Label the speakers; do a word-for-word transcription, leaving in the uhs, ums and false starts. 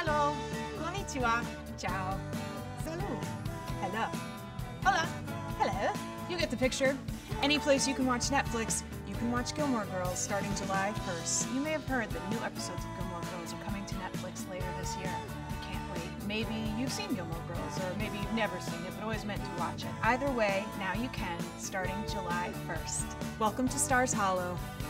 Speaker 1: Hello. Konnichiwa. Ciao. Salut. Hello. Hola. Hello. You get the picture. Any place you can watch Netflix, you can watch Gilmore Girls starting July first. You may have heard that new episodes of Gilmore Girls are coming to Netflix later this year. I can't wait. Maybe you've seen Gilmore Girls, or maybe you've never seen it, but always meant to watch it. Either way, now you can, starting July first. Welcome to Stars Hollow.